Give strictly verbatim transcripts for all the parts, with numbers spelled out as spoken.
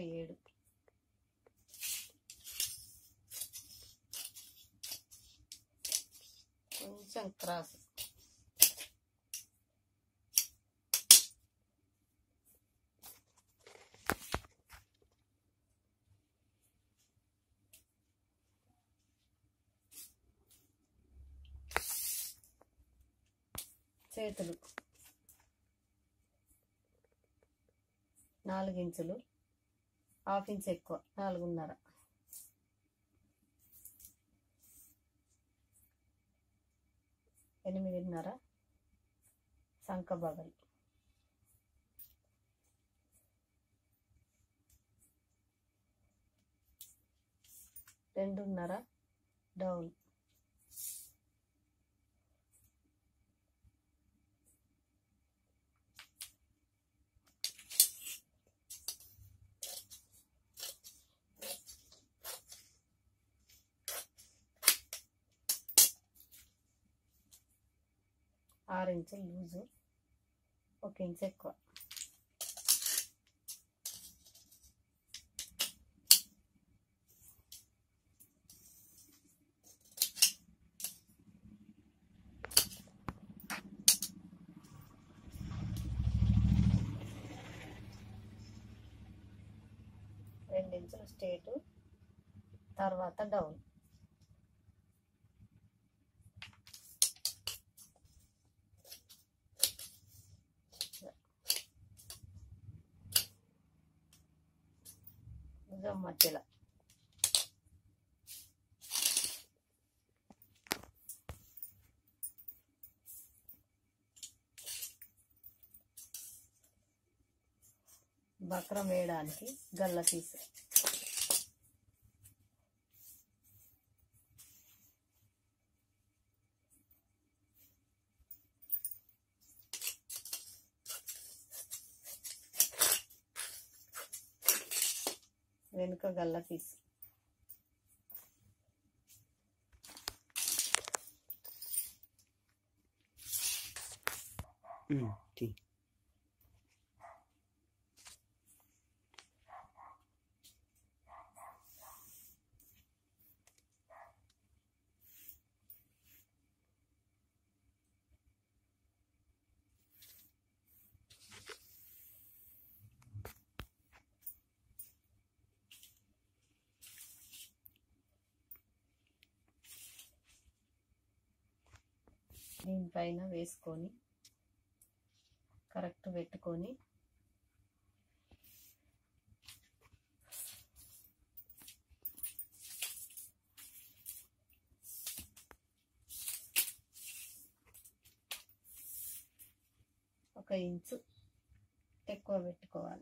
ఏడు, కొంచెం క్రాస్, చేతులు నాలుగు ఇంచులు, హాఫ్ ఇంచ్ ఎక్కువ, నాలుగున్నర, ఎనిమిదిన్నర సంక బగలు, రెండున్నర డౌన్, ఆరు ఇంచులు లూజు, ఒక ఇంచు ఎక్కువ, రెండు ఇంచులు స్ట్రేటు, తర్వాత డౌన్, భుజం మధ్యలో, బక్రం వేయడానికి గల్ల పీసు, వెనుక గల్ల పీసు, దీనిపైన వేసుకొని కరెక్ట్ పెట్టుకొని ఒక ఇంచు ఎక్కువ పెట్టుకోవాలి.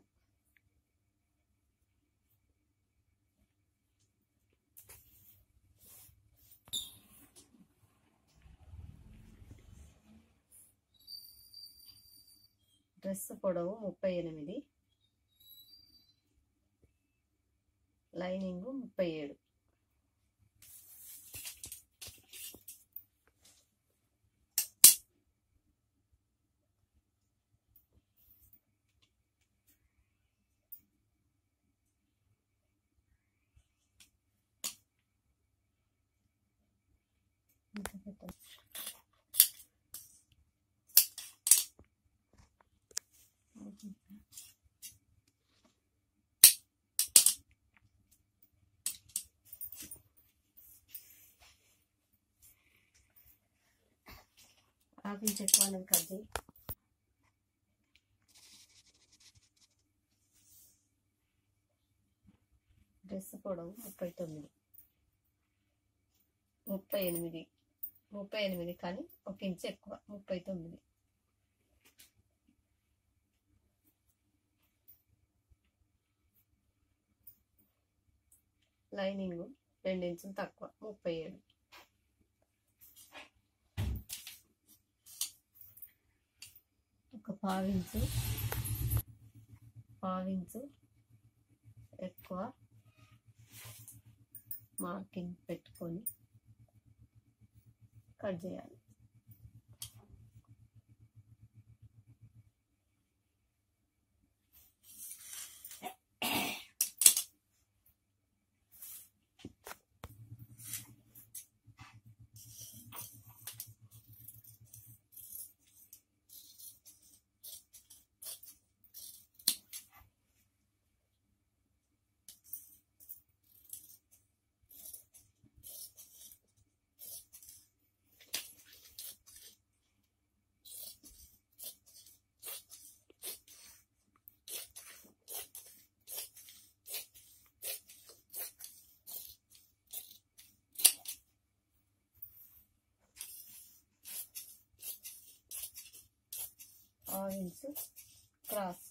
డ్రెస్ పొడవు ముప్పై ఎనిమిది, లైనింగ్ ముప్పై ఏడు. ఆపించి ఎక్కువ కట్ చేయి. డ్రెస్ పొడవు ముప్పై తొమ్మిది, ముప్పై ఎనిమిది ముప్పై ఎనిమిది కానీ ఒక ఇంచు ఎక్కువ, ముప్పై తొమ్మిది. లైనింగ్ రెండు ఇంచులు తక్కువ, ముప్పై ఏడు. ఒక పావించు పావించు ఎక్కువ మార్కింగ్ పెట్టుకొని కట్ చేయాలి. ఇంచు క్రాస్,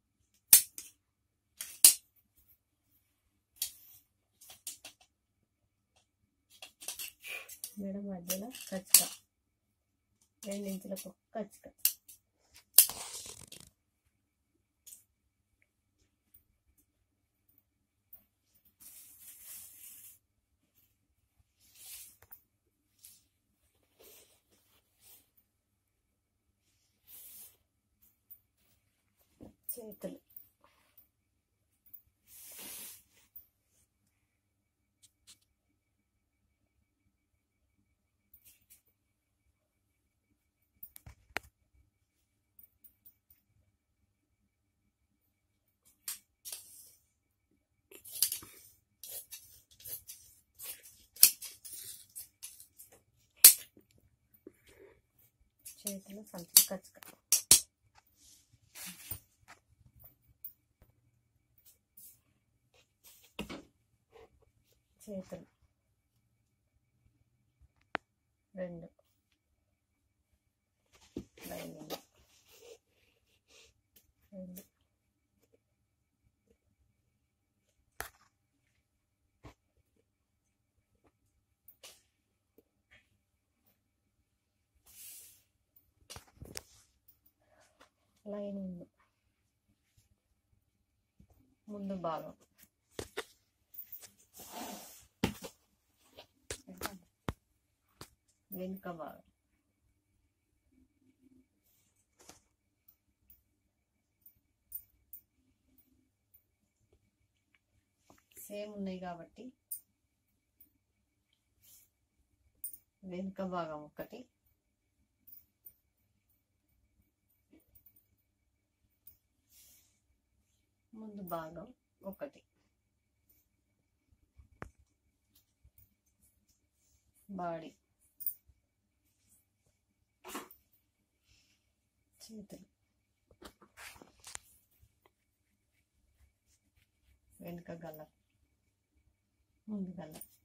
మెడ మధ్యలో కచ్చిక, రెండు ఇంచులకు కచ్చిక, చేతులు చేతులు సంచి కచ్చిక, చేతులు రెండు లైనింగ్ రెండు లైనింగ్ ముందు భాగం వెనుక భాగం సేమ్ ఉన్నాయి కాబట్టి వెనుక భాగం ఒకటి, ముందు భాగం ఒకటి, బాడీ చేతులు వెనుక గల్ల ముందు గల్ల